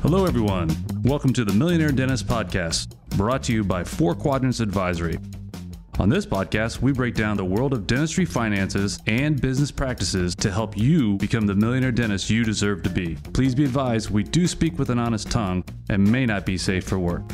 Hello, everyone. Welcome to the Millionaire Dentist Podcast, brought to you by Four Quadrants Advisory. On this podcast, we break down the world of dentistry finances and business practices to help you become the millionaire dentist you deserve to be. Please be advised, we do speak with an honest tongue and may not be safe for work.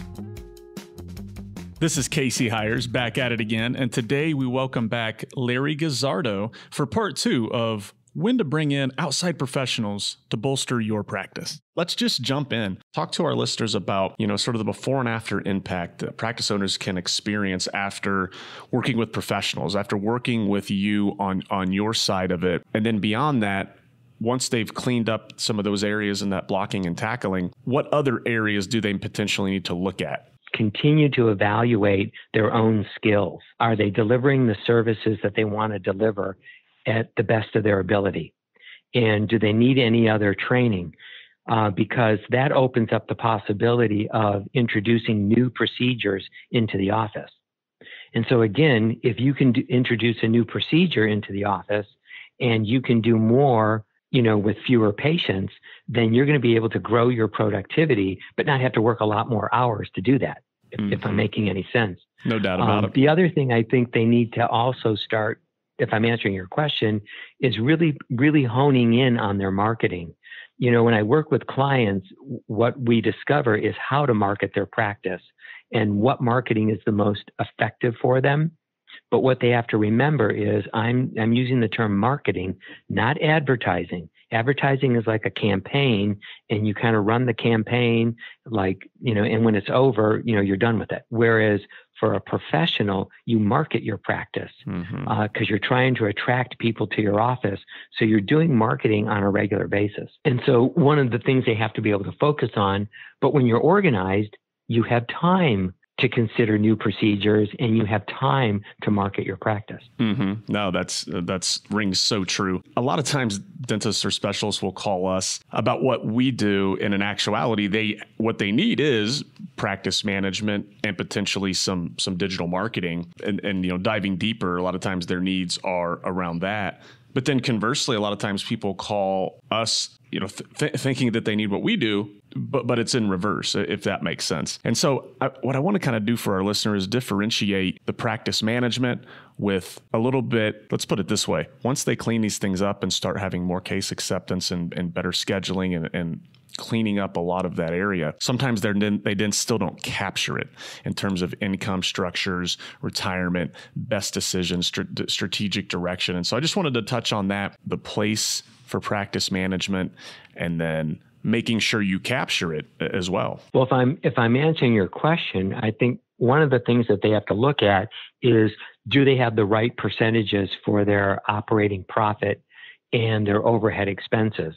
This is Casey Hiers back at it again, and today we welcome back Larry Guzzardo for part 2 of when to bring in outside professionals to bolster your practice. Let's just jump in. Talk to our listeners about, sort of the before and after impact that practice owners can experience after working with professionals, after working with you on your side of it. And then beyond that, once they've cleaned up some of those areas in that blocking and tackling, what other areas do they potentially need to look at? Continue to evaluate their own skills. Are they delivering the services that they want to deliver at the best of their ability? And do they need any other training? Because that opens up the possibility of introducing new procedures into the office. And so again, if you can introduce a new procedure into the office and you can do more, with fewer patients, then you're going to be able to grow your productivity, but not have to work a lot more hours to do that, if I'm making any sense. No doubt about it. The other thing I think they need to also start, if I'm answering your question, is really, really honing in on their marketing. When I work with clients, what we discover is how to market their practice and what marketing is the most effective for them. But what they have to remember is I'm using the term marketing, not advertising. Advertising is like a campaign, and you kind of run the campaign and when it's over, you're done with it. Whereas for a professional, you market your practice because you're trying to attract people to your office. So you're doing marketing on a regular basis. And so one of the things they have to be able to focus on, but when you're organized, you have time to consider new procedures and you have time to market your practice. No, that's rings so true. A lot of times dentists or specialists will call us about what we do, and in actuality, what they need is practice management and potentially some digital marketing and diving deeper. A lot of times their needs are around that. But then conversely, a lot of times people call us, thinking that they need what we do, but it's in reverse, if that makes sense. And so what I want to kind of do for our listeners is differentiate the practice management with a little bit, let's put it this way. Once they clean these things up and start having more case acceptance and better scheduling and cleaning up a lot of that area, sometimes they then still don't capture it in terms of income structures, retirement, best decisions, strategic direction. And so I just wanted to touch on that, the place for practice management, and then making sure you capture it as well. Well, if I'm answering your question, I think one of the things that they have to look at is, do they have the right percentages for their operating profit and their overhead expenses?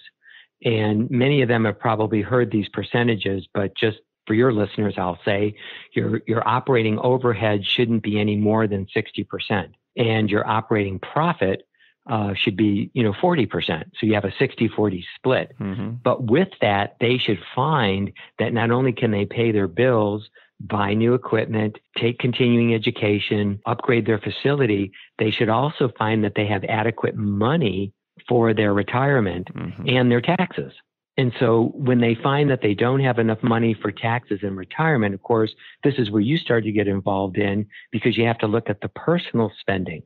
And many of them have probably heard these percentages, but just for your listeners, I'll say your operating overhead shouldn't be any more than 60%, and your operating profit should be 40%. So you have a 60-40 split. But with that, they should find that not only can they pay their bills, buy new equipment, take continuing education, upgrade their facility, they should also find that they have adequate money for their retirement and their taxes. And so when they find that they don't have enough money for taxes and retirement, of course, this is where you start to get involved in, because you have to look at the personal spending.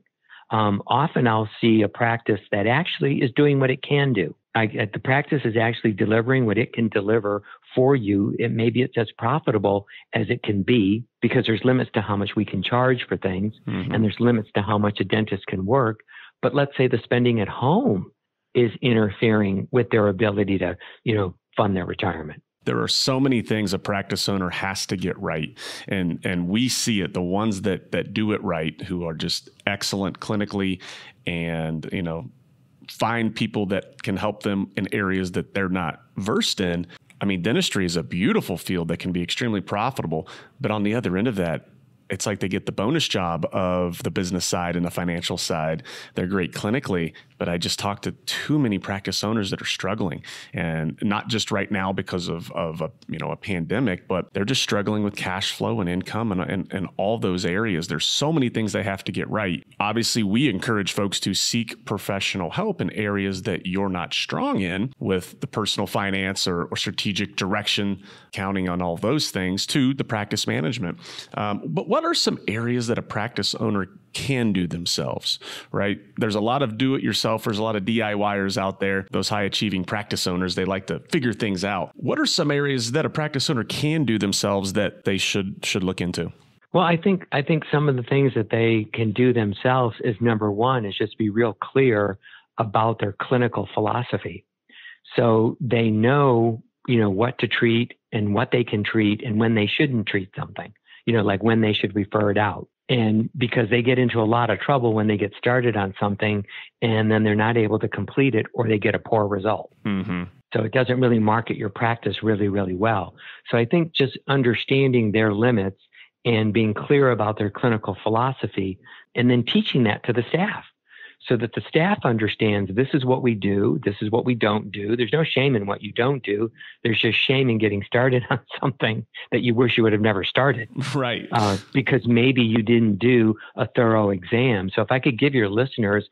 Often I'll see a practice that actually is doing what it can do. The practice is actually delivering what it can deliver for you. Maybe it's as profitable as it can be, because there's limits to how much we can charge for things, and there's limits to how much a dentist can work. But let's say the spending at home is interfering with their ability to, fund their retirement. There are so many things a practice owner has to get right. And we see it, the ones that do it right, who are just excellent clinically and, find people that can help them in areas that they're not versed in. I mean, dentistry is a beautiful field that can be extremely profitable. But on the other end of that, it's like they get the bonus job of the business side and the financial side. They're great clinically, but I just talked to too many practice owners that are struggling, and not just right now because of a pandemic, but they're just struggling with cash flow and income and all those areas. There's so many things they have to get right. Obviously, we encourage folks to seek professional help in areas that you're not strong in with the personal finance or strategic direction, counting on all those things to the practice management. But what are some areas that a practice owner can do themselves, right? There's a lot of do-it-yourselfers, a lot of DIYers out there, those high-achieving practice owners, they like to figure things out. What are some areas that a practice owner can do themselves that they should look into? Well, I think some of the things that they can do themselves is, number one, is just be real clear about their clinical philosophy. So they know, what to treat and what they can treat and when they shouldn't treat something, like when they should refer it out. And because they get into a lot of trouble when they get started on something and then they're not able to complete it, or they get a poor result. Mm-hmm. So it doesn't really market your practice really, really well. So I think just understanding their limits and being clear about their clinical philosophy, and then teaching that to the staff so that the staff understands this is what we do, this is what we don't do. There's no shame in what you don't do. There's just shame in getting started on something that you wish you would have never started. Right. Because maybe you didn't do a thorough exam. So if I could give your listeners,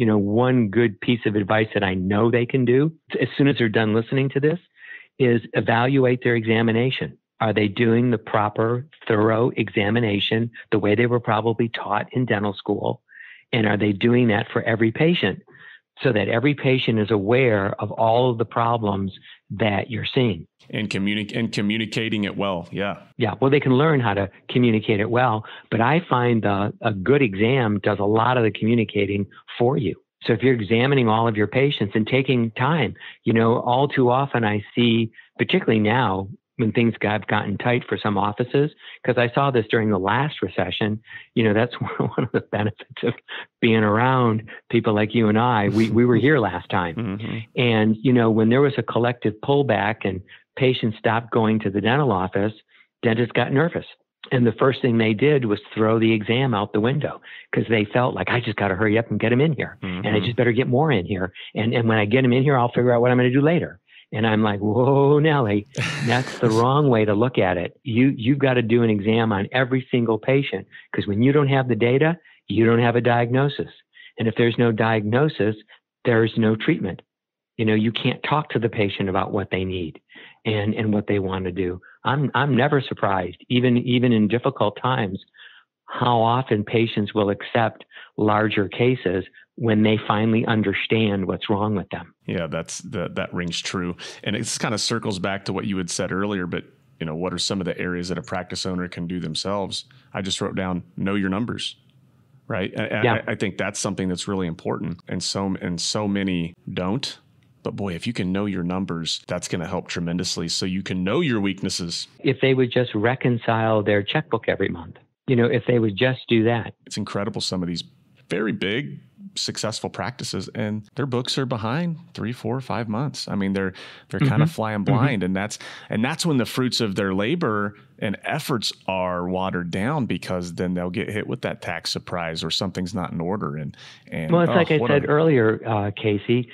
one good piece of advice that I know they can do as soon as they're done listening to this is evaluate their examination. Are they doing the proper, thorough examination the way they were probably taught in dental school? And are they doing that for every patient so that every patient is aware of all of the problems that you're seeing? And communicating it well. Yeah. Yeah. Well, they can learn how to communicate it well, but I find a good exam does a lot of the communicating for you. So if you're examining all of your patients and taking time, all too often I see, particularly now, when things have gotten tight for some offices, because I saw this during the last recession, that's one of the benefits of being around people like you and I. We were here last time. Mm-hmm. And, when there was a collective pullback and patients stopped going to the dental office, dentists got nervous. And the first thing they did was throw the exam out the window because they felt like, I just got to hurry up and get them in here. Mm-hmm. And I just better get more in here. And when I get them in here, I'll figure out what I'm going to do later. And I'm like, whoa, Nellie, that's the wrong way to look at it. You've got to do an exam on every single patient, because when you don't have the data, you don't have a diagnosis. And if there's no diagnosis, there's no treatment. You can't talk to the patient about what they need and what they want to do. I'm never surprised, even in difficult times, how often patients will accept larger cases when they finally understand what's wrong with them. Yeah, that rings true. And it kind of circles back to what you had said earlier, but what are some of the areas that a practice owner can do themselves? I just wrote down, know your numbers, right? Yeah. I think that's something that's really important. And so many don't. But boy, if you can know your numbers, that's going to help tremendously. So you can know your weaknesses. If they would just reconcile their checkbook every month, if they would just do that. It's incredible. Some of these very big, successful practices, and their books are behind 3, 4, 5 months. I mean, they're mm-hmm. kind of flying blind, mm-hmm. and that's when the fruits of their labor and efforts are watered down, because then they'll get hit with that tax surprise or something's not in order. And well, it's like I said earlier, Casey,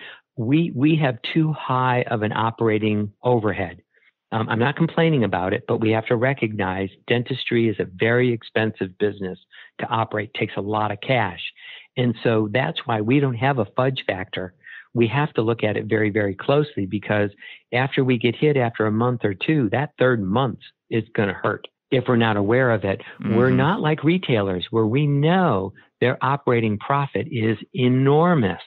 we have too high of an operating overhead. I'm not complaining about it, but we have to recognize dentistry is a very expensive business to operate, takes a lot of cash. And so that's why we don't have a fudge factor. We have to look at it very, very closely, because after we get hit after a month or two, that third month is going to hurt if we're not aware of it. Mm-hmm. We're not like retailers where we know their operating profit is enormous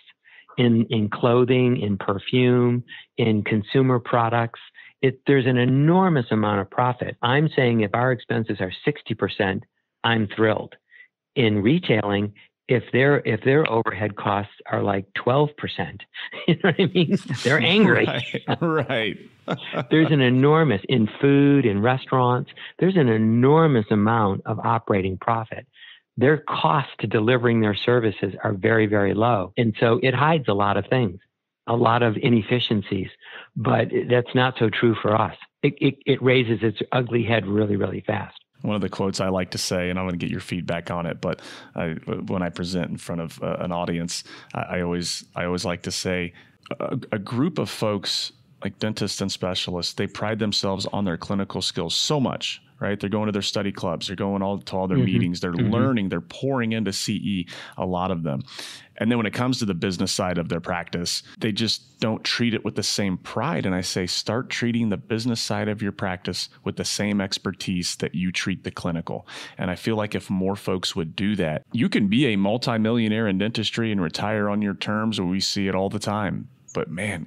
in clothing, in perfume, in consumer products. There's an enormous amount of profit. I'm saying if our expenses are 60%, I'm thrilled. In retailing, if their overhead costs are like 12%, you know what I mean? They're angry. Right. There's an enormous, in food, in restaurants, there's an enormous amount of operating profit. Their costs to delivering their services are very, very low. And so it hides a lot of things, a lot of inefficiencies, but that's not so true for us. It raises its ugly head really, really fast. One of the quotes I like to say, and I'm going to get your feedback on it, but when I present in front of an audience, I always like to say a group of folks like dentists and specialists, they pride themselves on their clinical skills so much, right? They're going to their study clubs, they're going to all their meetings, they're learning, they're pouring into CE, a lot of them. And then when it comes to the business side of their practice, they just don't treat it with the same pride. And I say, start treating the business side of your practice with the same expertise that you treat the clinical. And I feel like if more folks would do that, you can be a multimillionaire in dentistry and retire on your terms, or we see it all the time. But man,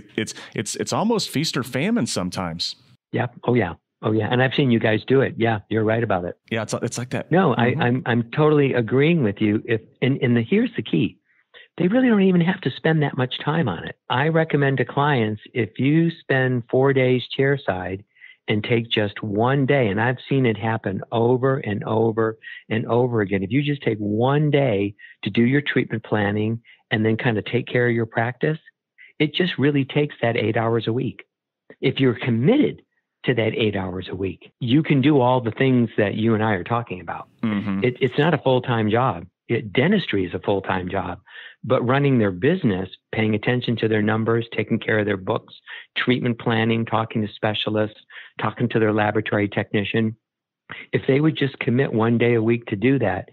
it's almost feast or famine sometimes. Yeah. Oh yeah. And I've seen you guys do it. Yeah, you're right about it. Yeah, it's like that. No, I'm totally agreeing with you. Here's the key. They really don't even have to spend that much time on it. I recommend to clients, if you spend 4 days chairside and take just one day, and I've seen it happen over and over and over again. If you just take one day to do your treatment planning and then kind of take care of your practice, it just really takes that 8 hours a week. If you're committed to that 8 hours a week, you can do all the things that you and I are talking about. It's not a full-time job. Dentistry is a full-time job, but running their business, paying attention to their numbers, taking care of their books, treatment planning, talking to specialists, talking to their laboratory technician, if they would just commit 1 day a week to do that,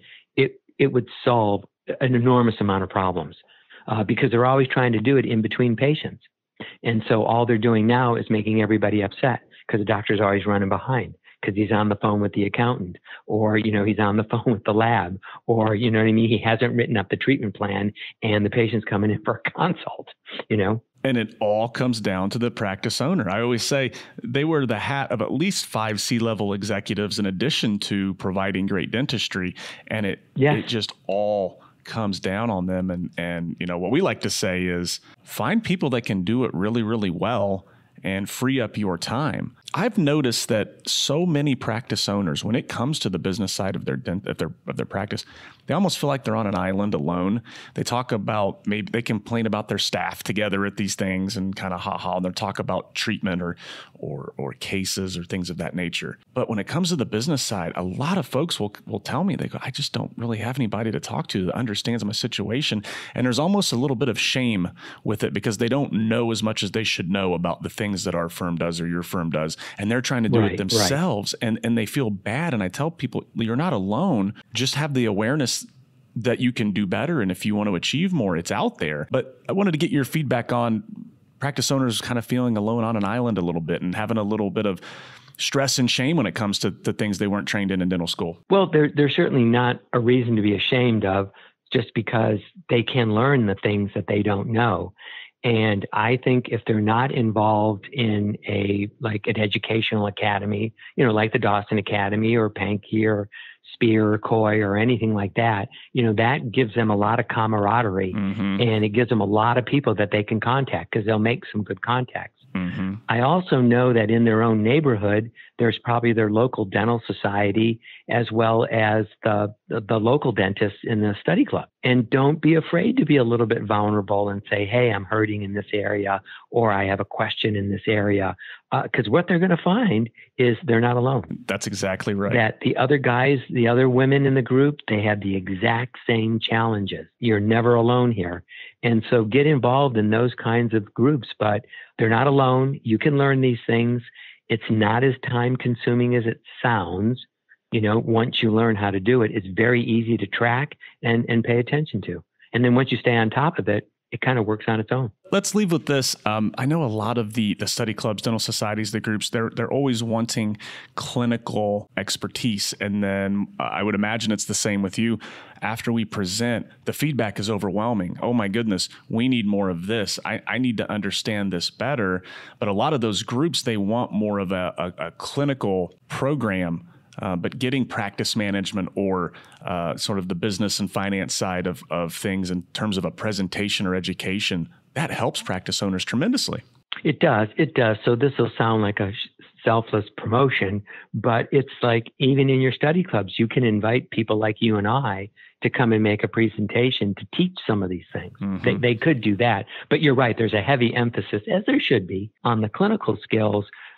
it would solve an enormous amount of problems. Because they're always trying to do it in between patients. And so all they're doing now is making everybody upset because the doctor's always running behind because he's on the phone with the accountant, or, he's on the phone with the lab, or, you know what I mean? He hasn't written up the treatment plan and the patient's coming in for a consult, And it all comes down to the practice owner. I always say they wear the hat of at least 5 C-level executives in addition to providing great dentistry. And it just all comes down on them. And what we like to say is find people that can do it really, really well and free up your time. I've noticed that so many practice owners, when it comes to the business side of their practice, they almost feel like they're on an island alone. They talk about, maybe they complain about their staff together at these things and kind of and they'll talk about treatment or cases or things of that nature. But when it comes to the business side, a lot of folks will tell me, they go, I just don't really have anybody to talk to that understands my situation. And there's almost a little bit of shame with it because they don't know as much as they should know about the things that our firm does or your firm does. And they're trying to do it themselves and they feel bad. And I tell people, you're not alone. Just have the awareness that you can do better. And if you want to achieve more, it's out there. But I wanted to get your feedback on practice owners kind of feeling alone on an island a little bit and having a little bit of stress and shame when it comes to the things they weren't trained in dental school. Well, there's certainly not a reason to be ashamed of just because they can learn the things that they don't know. And I think if they're not involved in an educational academy, like the Dawson Academy or Pankey or Spear or Coy or anything like that, that gives them a lot of camaraderie and it gives them a lot of people that they can contact because they'll make some good contacts. I also know that in their own neighborhood, there's probably their local dental society as well as the local dentists in the study club. And don't be afraid to be a little bit vulnerable and say, hey, I'm hurting in this area, or I have a question in this area. Because what they're going to find is they're not alone. That's exactly right. That the other guys, the other women in the group, they have the exact same challenges. You're never alone here. And so get involved in those kinds of groups, but they're not alone. You can learn these things. It's not as time consuming as it sounds. Once you learn how to do it, it's very easy to track and pay attention to. And then once you stay on top of it, it kind of works on its own. Let's leave with this. I know a lot of the study clubs, dental societies, the groups, they're always wanting clinical expertise. And then I would imagine it's the same with you. After we present, the feedback is overwhelming. Oh my goodness, we need more of this. I need to understand this better. But a lot of those groups, they want more of a clinical program. But getting practice management or sort of the business and finance side of things in terms of a presentation or education, that helps practice owners tremendously. It does. So this will sound like a selfless promotion, but it's like even in your study clubs, you can invite people like you and I to come and make a presentation to teach some of these things. They could do that. But you're right. There's a heavy emphasis, as there should be, on the clinical skills.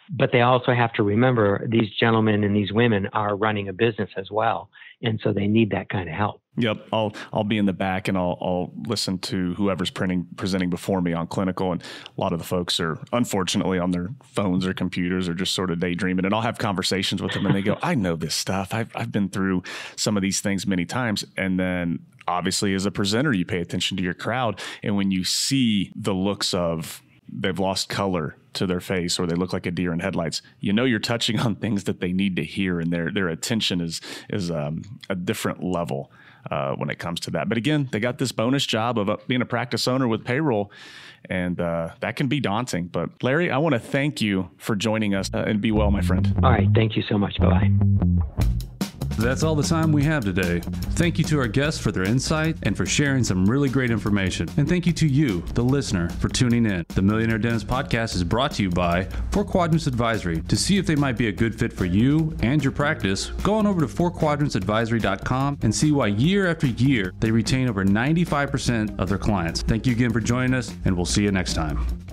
But they also have to remember these gentlemen and these women are running a business as well. And so they need that kind of help. Yep. I'll be in the back and I'll listen to whoever's presenting before me on clinical. And a lot of the folks are unfortunately on their phones or computers or just sort of daydreaming. And I'll have conversations with them and they go, I know this stuff. I've been through some of these things many times. And then obviously as a presenter, you pay attention to your crowd. And when you see the looks of they've lost color to their face or they look like a deer in headlights, you know you're touching on things that they need to hear, and their attention is a different level when it comes to that. But again, they got this bonus job of being a practice owner with payroll, and that can be daunting. But Larry, I want to thank you for joining us, and be well, my friend. All right. Thank you so much. Bye-bye. That's all the time we have today. Thank you to our guests for their insight and for sharing some really great information. And thank you to you, the listener, for tuning in. The Millionaire Dentist Podcast is brought to you by Four Quadrants Advisory. To see if they might be a good fit for you and your practice, go on over to fourquadrantsadvisory.com and see why year after year they retain over 95% of their clients. Thank you again for joining us, and we'll see you next time.